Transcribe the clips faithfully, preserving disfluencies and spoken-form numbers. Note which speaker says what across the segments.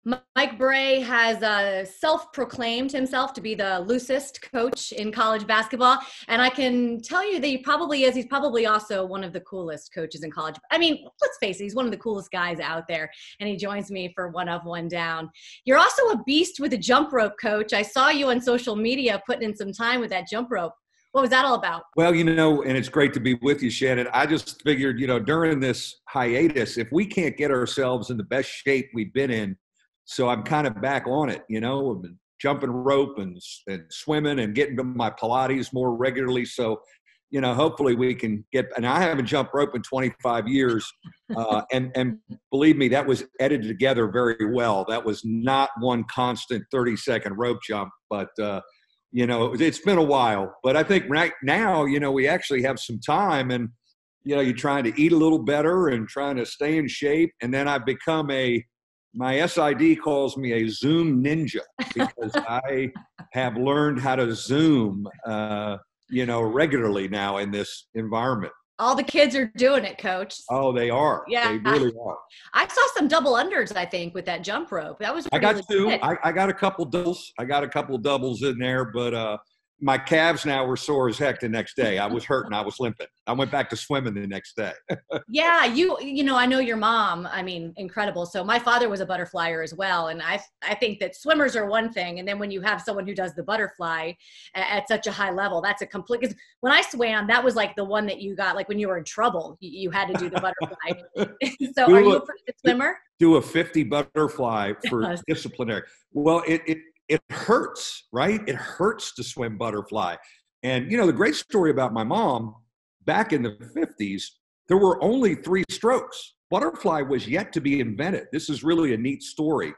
Speaker 1: Mike Brey has uh, self-proclaimed himself to be the loosest coach in college basketball. And I can tell you that he probably is. He's probably also one of the coolest coaches in college. I mean, let's face it, he's one of the coolest guys out there. And he joins me for One Up, One Down. You're also a beast with a jump rope, coach. I saw you on social media putting in some time with that jump rope. What was that all about?
Speaker 2: Well, you know, and it's great to be with you, Shannon. I just figured, you know, during this hiatus, if we can't get ourselves in the best shape we've been in, so I'm kind of back on it, you know, I've been jumping rope and, and swimming and getting to my Pilates more regularly. So, you know, hopefully we can get, and I haven't jumped rope in twenty-five years. Uh, and, and believe me, that was edited together very well. That was not one constant thirty second rope jump, but, uh, you know, it's been a while. But I think right now, you know, we actually have some time and, you know, you're trying to eat a little better and trying to stay in shape. And then I've become a, my S I D calls me a Zoom ninja because I have learned how to Zoom, uh, you know, regularly now in this environment.
Speaker 1: All the kids are doing it, coach.
Speaker 2: Oh, they are.
Speaker 1: Yeah.
Speaker 2: They really are.
Speaker 1: I saw some double unders, I think, with that jump rope. That was
Speaker 2: I got two.
Speaker 1: legit.
Speaker 2: I, I got a couple doubles. I got a couple doubles in there, but uh, my calves now were sore as heck the next day. I was hurting. I was limping. I went back to swimming the next day.
Speaker 1: Yeah, you you know, I know your mom. I mean, incredible. So my father was a butterflyer as well, and I I think that swimmers are one thing, and then when you have someone who does the butterfly at, at such a high level, that's a complete. Because when I swam, that was like the one that you got, like when you were in trouble, you, you had to do the butterfly. So,
Speaker 2: do
Speaker 1: are you
Speaker 2: a,
Speaker 1: a pretty good swimmer?
Speaker 2: Do a fifty butterfly for
Speaker 1: Yes.
Speaker 2: disciplinary. Well, it it it hurts, right? It hurts to swim butterfly. And you know, the great story about my mom. Back in the fifties, there were only three strokes. Butterfly was yet to be invented. This is really a neat story.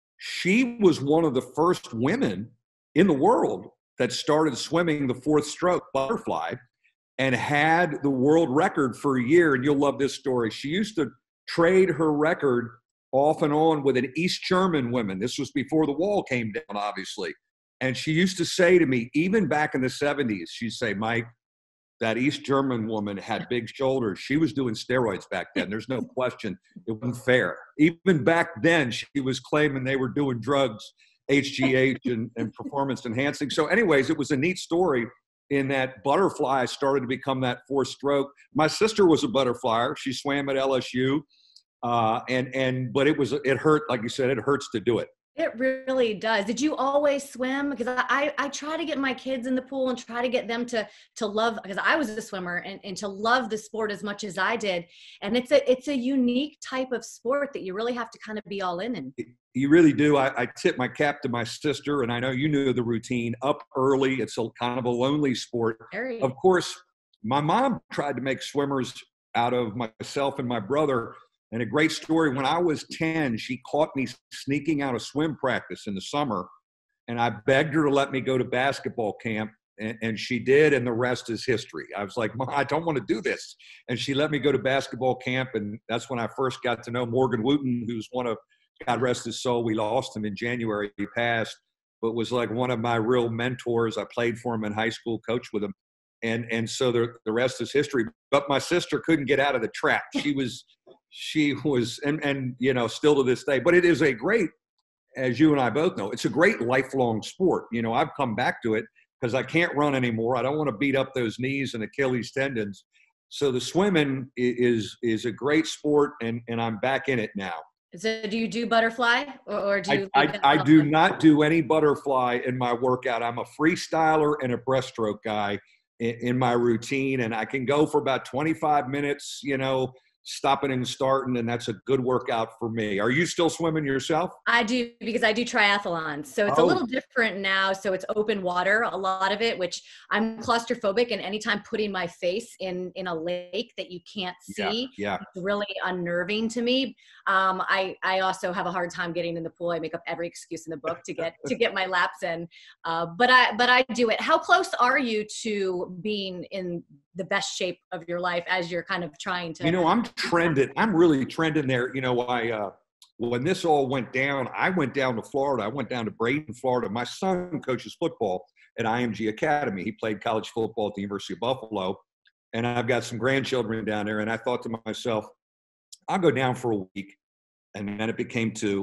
Speaker 2: She was one of the first women in the world that started swimming the fourth stroke butterfly and had the world record for a year. And you'll love this story. She used to trade her record off and on with an East German woman. This was before the wall came down, obviously. And she used to say to me, even back in the seventies, she'd say, Mike, that East German woman had big shoulders. She was doing steroids back then. There's no question. It wasn't fair. Even back then, she was claiming they were doing drugs, H G H and, and performance enhancing. So anyways, it was a neat story in that butterfly started to become that fourth stroke. My sister was a butterflyer. She swam at L S U. Uh, and, and, but it was, it hurt. Like you said, it hurts to do it.
Speaker 1: It really does. Did you always swim? Because I, I, I try to get my kids in the pool and try to get them to to love, because I was a swimmer, and, and to love the sport as much as I did. And it's a it's a unique type of sport that you really have to kind of be all in. And
Speaker 2: you really do. I, I tip my cap to my sister, and I know you knew the routine. Up early, it's a kind of a lonely sport.
Speaker 1: Very.
Speaker 2: Of course, my mom tried to make swimmers out of myself and my brother. And a great story, when I was ten, she caught me sneaking out of swim practice in the summer, and I begged her to let me go to basketball camp, and, and she did, and the rest is history. I was like, Mom, I don't want to do this. And she let me go to basketball camp, and that's when I first got to know Morgan Wooten, who's one of, God rest his soul, we lost him in January, he passed, but was like one of my real mentors. I played for him in high school, coached with him, and, and so the, the rest is history. But my sister couldn't get out of the trap. She was – She was, and, and, you know, still to this day, but it is a great, as you and I both know, it's a great lifelong sport. You know, I've come back to it because I can't run anymore. I don't want to beat up those knees and Achilles tendons. So the swimming is, is a great sport, and, and I'm back in it now.
Speaker 1: So do you do butterfly, or, or do you?
Speaker 2: I, I, I do not do any butterfly in my workout. I'm a freestyler and a breaststroke guy in, in my routine, and I can go for about twenty-five minutes, you know, stopping and starting, and that's a good workout for me. Are you still swimming yourself?
Speaker 1: I do, because I do triathlons. So it's
Speaker 2: Oh.
Speaker 1: a little different now. So it's open water, a lot of it, which I'm claustrophobic, and anytime putting my face in, in a lake that you can't see,
Speaker 2: yeah, yeah.
Speaker 1: It's really unnerving to me. Um, I, I also have a hard time getting in the pool. I make up every excuse in the book to get, to get my laps in. Uh, but I, but I do it. How close are you to being in the best shape of your life as you're kind of trying to?
Speaker 2: You know, I'm trending. I'm really trending there. You know, I, uh, when this all went down, I went down to Florida. I went down to Brey, Florida. My son coaches football at I M G Academy. He played college football at the University of Buffalo. And I've got some grandchildren down there. And I thought to myself, I'll go down for a week. And then it became two.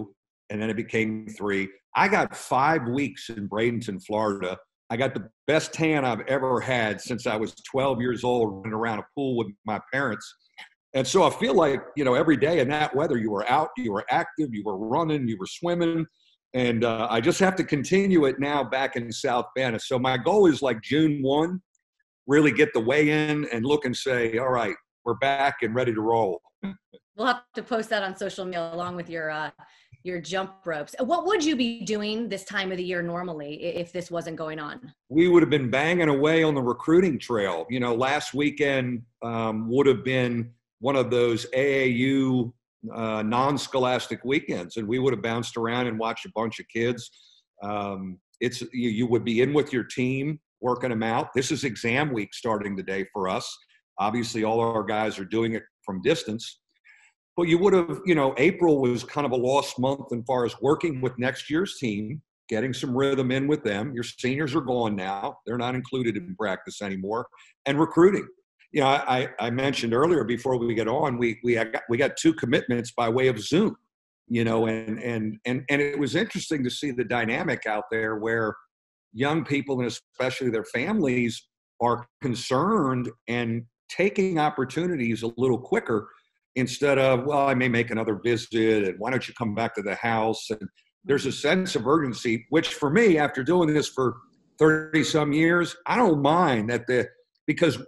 Speaker 2: and then it became three. I got five weeks in Bradenton, Florida. I got the best tan I've ever had since I was twelve years old, running around a pool with my parents. And so I feel like, you know, every day in that weather, you were out, you were active, you were running, you were swimming. And uh, I just have to continue it now back in South Bend. So my goal is like June first, really get the weigh in and look and say, all right, we're back and ready to roll.
Speaker 1: We'll have to post that on social media along with your uh, your jump ropes. What would you be doing this time of the year normally if this wasn't going on?
Speaker 2: We would have been banging away on the recruiting trail. You know, last weekend um, would have been one of those A A U uh, non-scholastic weekends, and we would have bounced around and watched a bunch of kids. Um, it's you, you would be in with your team, working them out. This is exam week starting today for us. Obviously, all our guys are doing it from distance. But you would have, you know, April was kind of a lost month as far as working with next year's team, getting some rhythm in with them. Your seniors are gone now. They're not included in practice anymore. And recruiting. You know, I, I mentioned earlier before we get on, we we got, we got two commitments by way of Zoom, you know, and, and, and, and it was interesting to see the dynamic out there where young people, and especially their families, are concerned and taking opportunities a little quicker instead of, well, I may make another visit, and why don't you come back to the house? And there's a sense of urgency, which for me, after doing this for thirty some years, I don't mind that the, because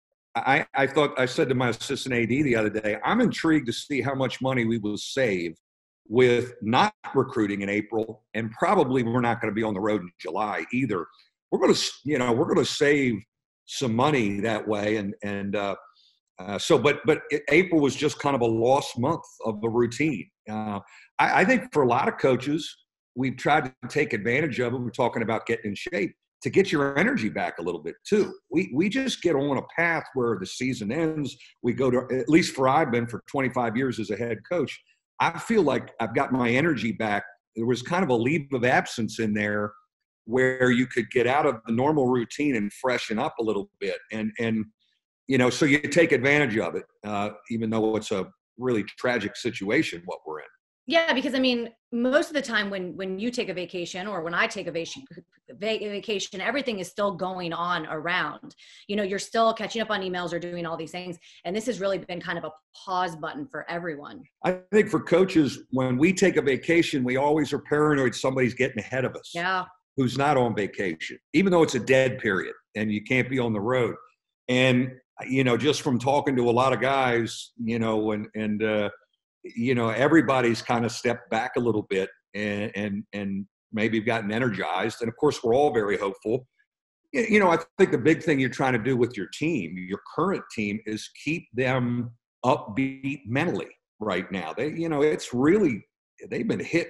Speaker 2: I, I thought, I said to my assistant A D the other day, I'm intrigued to see how much money we will save with not recruiting in April, and probably we're not going to be on the road in July either. We're going to, you know, we're going to save some money that way. And, and, uh, Uh, so, but but it, April was just kind of a lost month of the routine. Uh, I, I think for a lot of coaches, we've tried to take advantage of it. We're talking about getting in shape to get your energy back a little bit too. We we just get on a path where the season ends. We go to, at least for I've been for twenty-five years as a head coach, I feel like I've got my energy back. There was kind of a leave of absence in there where you could get out of the normal routine and freshen up a little bit. And and You know, so you take advantage of it, uh, even though it's a really tragic situation what we're in.
Speaker 1: Yeah, because I mean, most of the time when when you take a vacation or when I take a vacation, vacation, everything is still going on around. You know, you're still catching up on emails or doing all these things. And this has really been kind of a pause button for everyone.
Speaker 2: I think for coaches, when we take a vacation, we always are paranoid somebody's getting ahead of us.
Speaker 1: Yeah.
Speaker 2: Who's not on vacation, even though it's a dead period and you can't be on the road. And you know, just from talking to a lot of guys, you know, and, and, uh, you know, everybody's kind of stepped back a little bit and, and, and maybe gotten energized. And of course, we're all very hopeful. You know, I think the big thing you're trying to do with your team, your current team, is keep them upbeat mentally right now. They, you know, it's really, they've been hit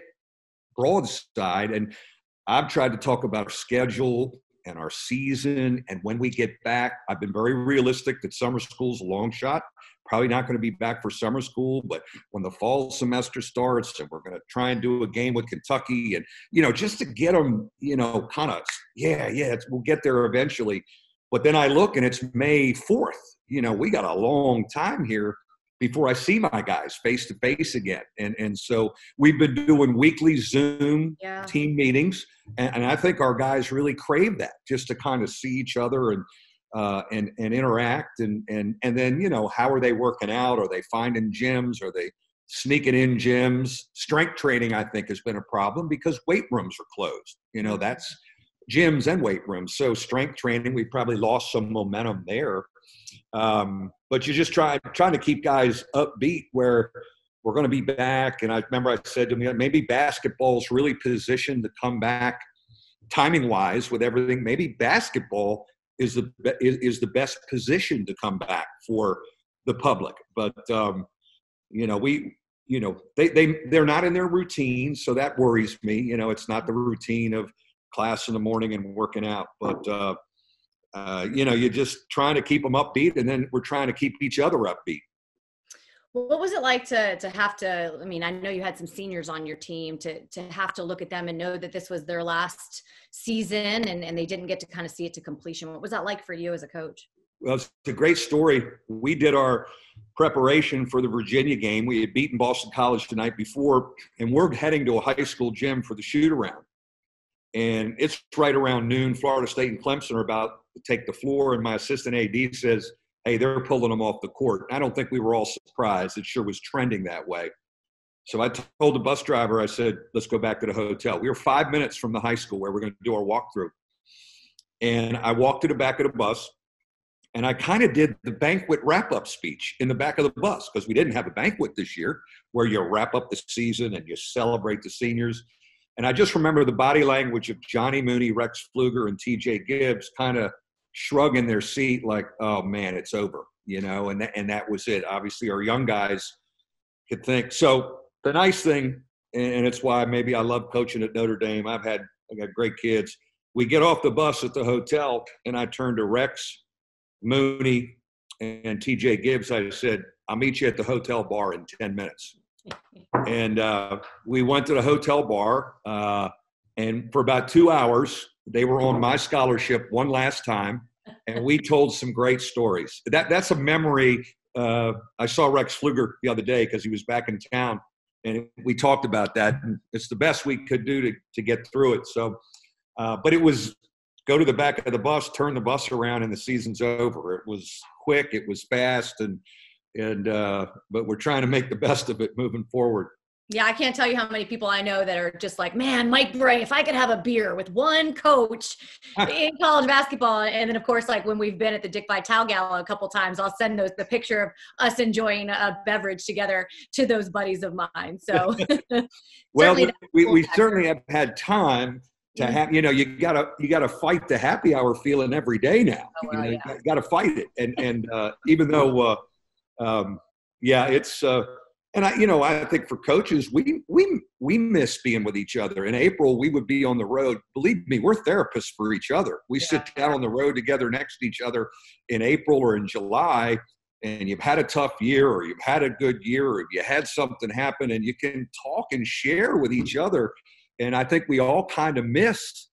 Speaker 2: broadside. And I've tried to talk about our schedule and our season, and when we get back. I've been very realistic that summer school's a long shot. Probably not going to be back for summer school, but when the fall semester starts, and we're going to try and do a game with Kentucky, and, you know, just to get them, you know, kind of, yeah, yeah, it's, we'll get there eventually. But then I look and it's May fourth. You know, we got a long time here before I see my guys face to face again. And and so we've been doing weekly Zoom
Speaker 1: yeah.
Speaker 2: team meetings. And, and I think our guys really crave that, just to kind of see each other and uh, and and interact. And and and then, you know, how are they working out? Are they finding gyms? Are they sneaking in gyms? Strength training, I think, has been a problem because weight rooms are closed. You know, that's gyms and weight rooms. So strength training, we probably lost some momentum there. Um, but you just try trying to keep guys upbeat where we're going to be back. And I remember I said to me, maybe basketball's really positioned to come back timing wise with everything. Maybe basketball is the is, is the best position to come back for the public. But um, you know, we you know they they they're not in their routine, so that worries me. You know, it's not the routine of class in the morning and working out, but. Uh, Uh, you know, you're just trying to keep them upbeat, and then we're trying to keep each other upbeat.
Speaker 1: What was it like to to have to, I mean, I know you had some seniors on your team, to to have to look at them and know that this was their last season and, and they didn't get to kind of see it to completion. What was that like for you as a coach?
Speaker 2: Well, it's a great story. We did our preparation for the Virginia game. We had beaten Boston College the night before, and we're heading to a high school gym for the shoot-around. And it's right around noon. Florida State and Clemson are about to take the floor, and my assistant A D says, hey, they're pulling them off the court. I don't think we were all surprised. It sure was trending that way. So I told the bus driver, I said, let's go back to the hotel. We were five minutes from the high school where we're going to do our walkthrough. And I walked to the back of the bus, and I kind of did the banquet wrap-up speech in the back of the bus because we didn't have a banquet this year where you wrap up the season and you celebrate the seniors. And I just remember the body language of Johnny Mooney, Rex Pfluger, and T J Gibbs kind of shrugging their seat like, oh, man, it's over, you know, and, th- and that was it. Obviously, our young guys could think. So the nice thing, and it's why maybe I love coaching at Notre Dame, I've had I got great kids. We get off the bus at the hotel, and I turned to Rex, Mooney, and T J Gibbs. I said, I'll meet you at the hotel bar in ten minutes. And uh, we went to the hotel bar, uh, and for about two hours, they were on my scholarship one last time, and we told some great stories. That That's a memory. Uh, I saw Rex Pfluger the other day because he was back in town, and we talked about that. And it's the best we could do to, to get through it. So, uh, but it was go to the back of the bus, turn the bus around, and the season's over. It was quick, it was fast, and and uh, but we're trying to make the best of it moving forward.
Speaker 1: Yeah, I can't tell you how many people I know that are just like, man, Mike Brey, if I could have a beer with one coach in college basketball. And then, of course, like when we've been at the Dick Vitale Gala a couple times, I'll send those the picture of us enjoying a beverage together to those buddies of mine. So,
Speaker 2: well,
Speaker 1: certainly
Speaker 2: we,
Speaker 1: cool
Speaker 2: we certainly have had time to
Speaker 1: mm-hmm.
Speaker 2: have, you know, you gotta you gotta fight the happy hour feeling every day now.
Speaker 1: Oh,
Speaker 2: you
Speaker 1: well,
Speaker 2: know,
Speaker 1: yeah.
Speaker 2: you gotta fight it. And and uh, even though, uh, um, yeah, it's. Uh, And I, you know, I think for coaches, we we we miss being with each other. In April, we would be on the road. Believe me, we're therapists for each other. We yeah. sit down on the road together next to each other in April or in July, and you've had a tough year, or you've had a good year, or you had something happen, and you can talk and share with each other. And I think we all kind of miss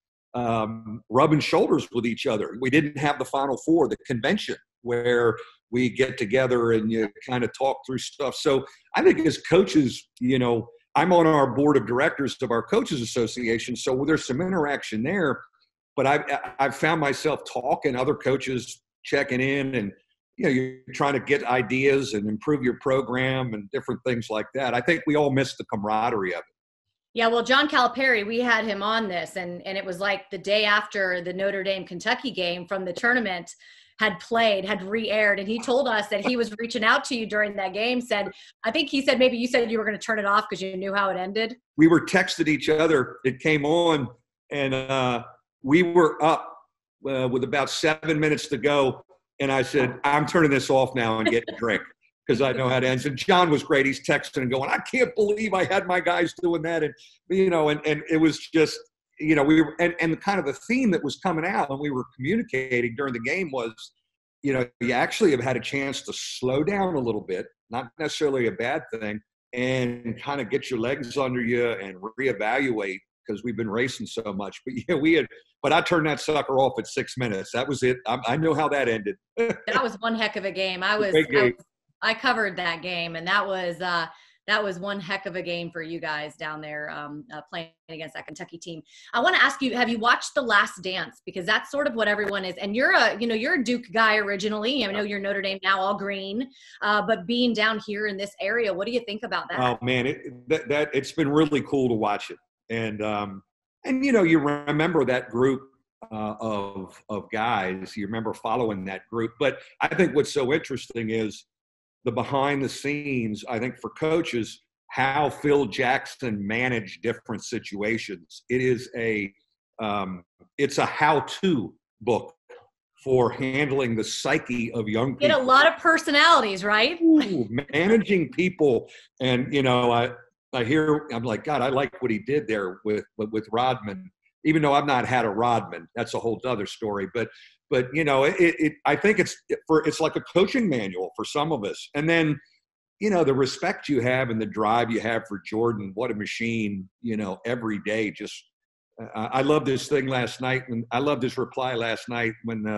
Speaker 2: um, rubbing shoulders with each other. We didn't have the Final Four, the convention, where we get together and you kind of talk through stuff. So I think as coaches, you know, I'm on our board of directors of our coaches association. So there's some interaction there, but I've, I've found myself talking, other coaches checking in, and, you know, you're trying to get ideas and improve your program and different things like that. I think we all miss the camaraderie of it.
Speaker 1: Yeah, well, John Calipari, we had him on this, and, and it was like the day after the Notre Dame Kentucky game from the tournament had played, had re-aired, and he told us that he was reaching out to you during that game, said, I think he said maybe you said you were going to turn it off because you knew how it ended.
Speaker 2: We were texted each other. It came on, and uh, we were up uh, with about seven minutes to go, and I said, I'm turning this off now and getting a drink because I know how it ends. And John was great. He's texting and going, I can't believe I had my guys doing that. And, you know, and, and it was just – you know, we were, and, and kind of the theme that was coming out when we were communicating during the game was, you know, you actually have had a chance to slow down a little bit, not necessarily a bad thing, and kind of get your legs under you and reevaluate because we've been racing so much. But yeah, we had, but I turned that sucker off at six minutes. That was it. I, I know how that ended.
Speaker 1: That was one heck of a game. I was, I was, I covered that game, and that was, uh, that was one heck of a game for you guys down there um, uh, playing against that Kentucky team. I want to ask you, have you watched The Last Dance? Because that's sort of what everyone is. And you're a, you know, you're a Duke guy originally. I know you're Notre Dame now, all green. Uh, but being down here in this area, what do you think about that?
Speaker 2: Oh man, it, that, that it's been really cool to watch it. And um, and you know, you remember that group uh, of of guys. You remember following that group. But I think what's so interesting is the behind the scenes, I think for coaches, how Phil Jackson managed different situations. It is a, um, it's a how-to book for handling the psyche of young people.
Speaker 1: Get a lot of personalities, right?
Speaker 2: Ooh, managing people. And, you know, I, I hear, I'm like, God, I like what he did there with, with, with Rodman, even though I've not had a Rodman. That's a whole other story. But, But, you know, it, it, I think it's for it's like a coaching manual for some of us. And then, you know, the respect you have and the drive you have for Jordan, what a machine, you know, every day. Just uh, I love this thing last night. When I love this reply last night when uh,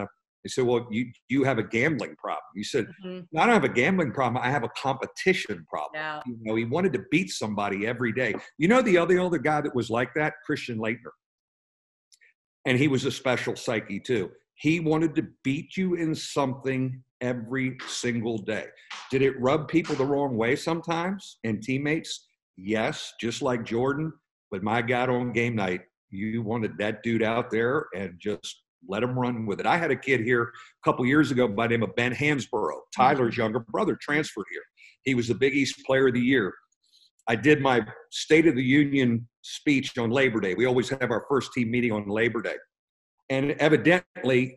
Speaker 2: He said, well, you you have a gambling problem. He said,
Speaker 1: Mm-hmm.
Speaker 2: no, I don't have a gambling problem. I have a competition problem.
Speaker 1: Yeah.
Speaker 2: You know, he wanted to beat somebody every day. You know, the other, other guy that was like that, Christian Leitner. And he was a special psyche too. He wanted to beat you in something every single day. Did it rub people the wrong way sometimes and teammates? Yes, just like Jordan. But my God, on game night, you wanted that dude out there and just let him run with it. I had a kid here a couple years ago by the name of Ben Hansborough, Tyler's younger brother, transferred here. He was the Big East Player of the Year. I did my State of the Union speech on Labor Day. We always have our first team meeting on Labor Day. And evidently,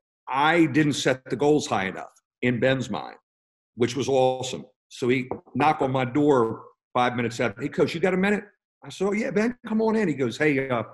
Speaker 2: I didn't set the goals high enough in Ben's mind, which was awesome. So he knocked on my door five minutes after. Hey, Coach, you got a minute? I said, oh, yeah, Ben, come on in. He goes, hey, uh,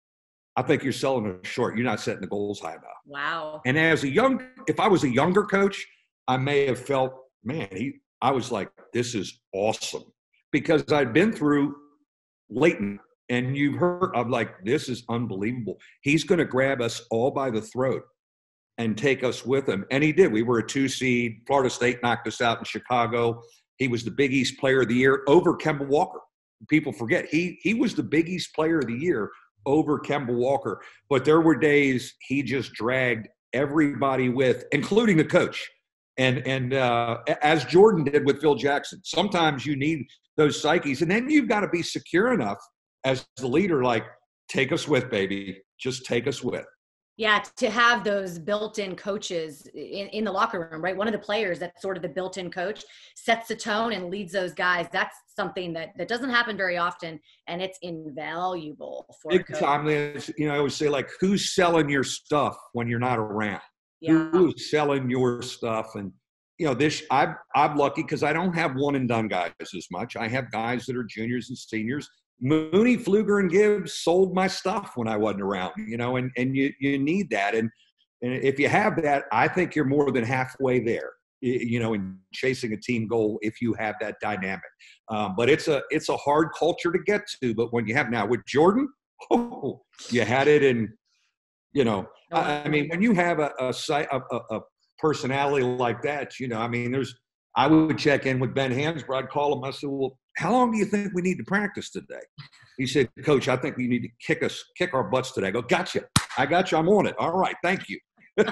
Speaker 2: I think you're selling it short. You're not setting the goals high enough.
Speaker 1: Wow.
Speaker 2: And as a young, if I was a younger coach, I may have felt, man, he, I was like, this is awesome. Because I'd been through Leighton, and you've heard, I'm like, this is unbelievable. He's going to grab us all by the throat and take us with him. And he did. We were a two seed. Florida State knocked us out in Chicago. He was the Big East Player of the Year over Kemba Walker. People forget. He, he was the Big East Player of the Year over Kemba Walker. But there were days he just dragged everybody with, including the coach. And, and uh, as Jordan did with Phil Jackson, sometimes you need those psyches. And then you've got to be secure enough as the leader, like, take us with, baby. Just take us with.
Speaker 1: Yeah, to have those built-in coaches in, in the locker room, right? One of the players that's sort of the built-in coach sets the tone and leads those guys. That's something that, that doesn't happen very often, and it's invaluable for
Speaker 2: Big
Speaker 1: a coach.
Speaker 2: time. You know, I always say, like, who's selling your stuff when you're not around?
Speaker 1: Yeah.
Speaker 2: Who's selling your stuff? And, you know, this, I've, I'm lucky because I don't have one and done guys as much. I have guys that are juniors and seniors. Mooney, Pfluger, and Gibbs sold my stuff when I wasn't around, you know, and, and you, you need that. And, and if you have that, I think you're more than halfway there, you know, in chasing a team goal if you have that dynamic. Um, but it's a it's a hard culture to get to. But when you have now with Jordan, oh, you had it. And, you know, I, I mean, when you have a, a, a, a personality like that, you know, I mean, there's I would check in with Ben Hansborough. I'd call him. I said, well, how long do you think we need to practice today? He said, Coach, I think we need to kick us, kick our butts today. I go, gotcha. I got you. I'm on it. All right. Thank you.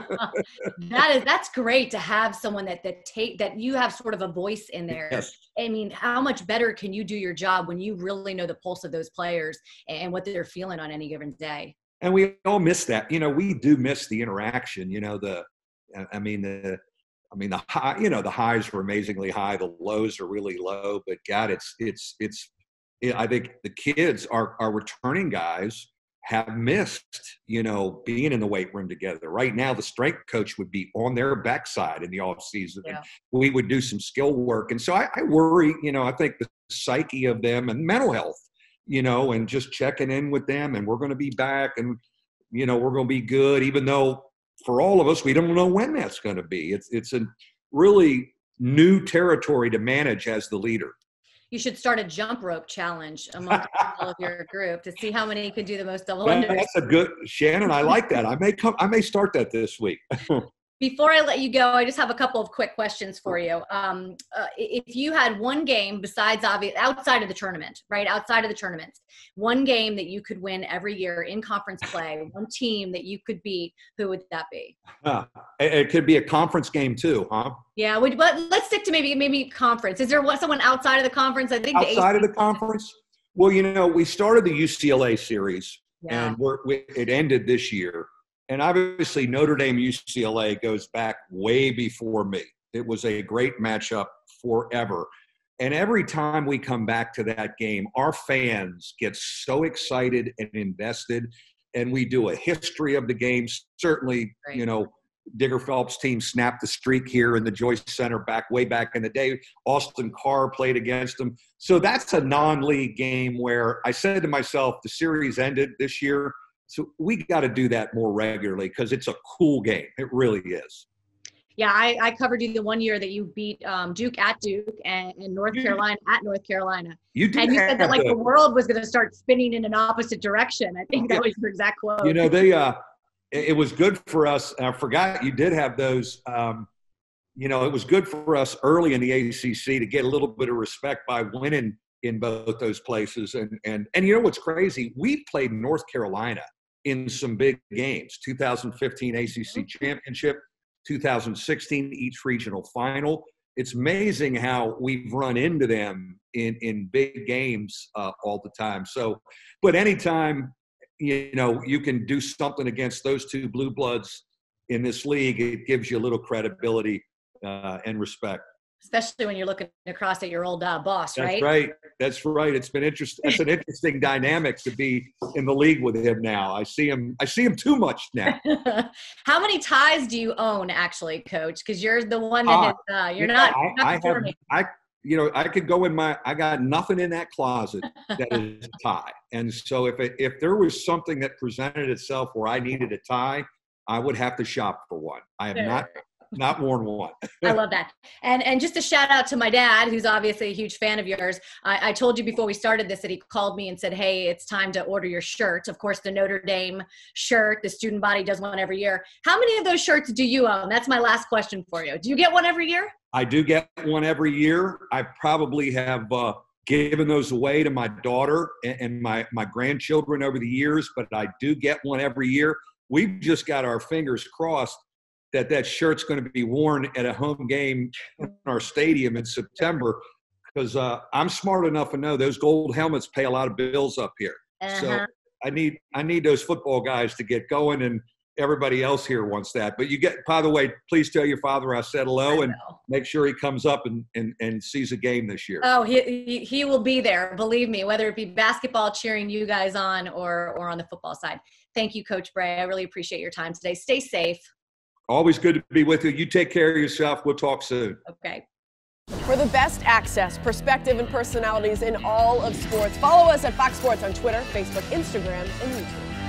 Speaker 1: that is, that's great to have someone that, that take, that you have sort of a voice in there.
Speaker 2: Yes.
Speaker 1: I mean, how much better can you do your job when you really know the pulse of those players and what they're feeling on any given day?
Speaker 2: And we all miss that. You know, we do miss the interaction, you know, the, I mean, the, I mean, the high, you know, the highs were amazingly high. The lows are really low, but God, it's, it's, it's, I think the kids, our, our returning guys have missed, you know, being in the weight room together. Right now, the strength coach would be on their backside in the off season.
Speaker 1: Yeah.
Speaker 2: And we would do some skill work. And so I, I worry, you know, I think the psyche of them and mental health, you know, and just checking in with them, and we're going to be back, and, you know, we're going to be good, even though, for all of us, we don't know when that's going to be. It's it's a really new territory to manage as the leader.
Speaker 1: You should start a jump rope challenge among all of your group to see how many can do the most double
Speaker 2: That,
Speaker 1: unders.
Speaker 2: that's a good, Shannon. I like that. I may come. I may start that this week.
Speaker 1: Before I let you go, I just have a couple of quick questions for you. Um, uh, if you had one game besides obvious, outside of the tournament, right? Outside of the tournaments, one game that you could win every year in conference play, one team that you could beat, who would that be?
Speaker 2: Huh. It, it could be a conference game too, huh?
Speaker 1: Yeah, we, but let's stick to maybe maybe conference. Is there one, someone outside of the conference? I think
Speaker 2: Outside
Speaker 1: the
Speaker 2: of the conference? Well, you know, we started the U C L A series,
Speaker 1: Yeah.
Speaker 2: and we're, we, it ended this year. And obviously, Notre Dame U C L A goes back way before me. It was a great matchup forever. And every time we come back to that game, our fans get so excited and invested. And we do a history of the game. Certainly,
Speaker 1: Right.
Speaker 2: you know, Digger Phelps' team snapped the streak here in the Joyce Center back way back in the day. Austin Carr played against them. So that's a non-league game where I said to myself, the series ended this year. So we got to do that more regularly because it's a cool game. It really is.
Speaker 1: Yeah, I, I covered you the one year that you beat um, Duke at Duke and, and North
Speaker 2: You-
Speaker 1: Carolina at North Carolina.
Speaker 2: You did
Speaker 1: And you said that
Speaker 2: have
Speaker 1: like
Speaker 2: the-
Speaker 1: the world was going to start spinning in an opposite direction. I think that was your exact quote.
Speaker 2: You know, they uh, it, it was good for us. I forgot you did have those. Um, you know, it was good for us early in the A C C to get a little bit of respect by winning in both those places. And and and you know what's crazy? We played North Carolina in some big games. two thousand fifteen A C C championship, two thousand sixteen East regional final. It's amazing how we've run into them in, in big games uh, all the time. So, but anytime, you know, you can do something against those two blue bloods in this league, it gives you a little credibility uh, and respect.
Speaker 1: Especially when you're looking across at your old uh, boss,
Speaker 2: That's
Speaker 1: right?
Speaker 2: right. That's right. It's been interesting. It's an interesting dynamic to be in the league with him now. I see him. I see him too much now.
Speaker 1: How many ties do you own, actually, Coach? Because you're the one that has. Uh, you're
Speaker 2: yeah,
Speaker 1: not.
Speaker 2: I,
Speaker 1: you're not
Speaker 2: I have. I you know I could go in my. I got nothing in that closet that is a tie. And so if it, if there was something that presented itself where I needed a tie, I would have to shop for one. I have not. Not worn one.
Speaker 1: I love that. And and just a shout out to my dad, who's obviously a huge fan of yours. I, I told you before we started this that he called me and said, hey, it's time to order your shirt. Of course, the Notre Dame shirt, the student body does one every year. How many of those shirts do you own? That's my last question for you. Do you get one every year?
Speaker 2: I do get one every year. I probably have uh, given those away to my daughter and, and my, my grandchildren over the years, but I do get one every year. We've just got our fingers crossed that that shirt's going to be worn at a home game in our stadium in September, because uh, I'm smart enough to know those gold helmets pay a lot of bills up here. Uh-huh. So I need I need those football guys to get going, and everybody else here wants that. But you get, by the way, please tell your father I said hello, and make sure he comes up and, and, and sees a game this year.
Speaker 1: Oh, he, he he will be there. Believe me, whether it be basketball cheering you guys on or or on the football side. Thank you, Coach Brey. I really appreciate your time today. Stay safe.
Speaker 2: Always good to be with you. You take care of yourself. We'll talk soon.
Speaker 1: Okay.
Speaker 3: For the best access, perspective, and personalities in all of sports, follow us at Fox Sports on Twitter, Facebook, Instagram, and YouTube.